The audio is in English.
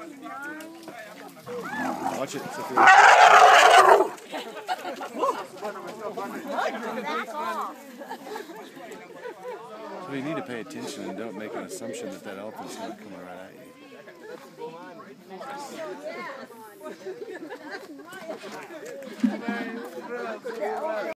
Watch it, Sophia. So you need to pay attention and don't make an assumption that that elephant's going to come right at you.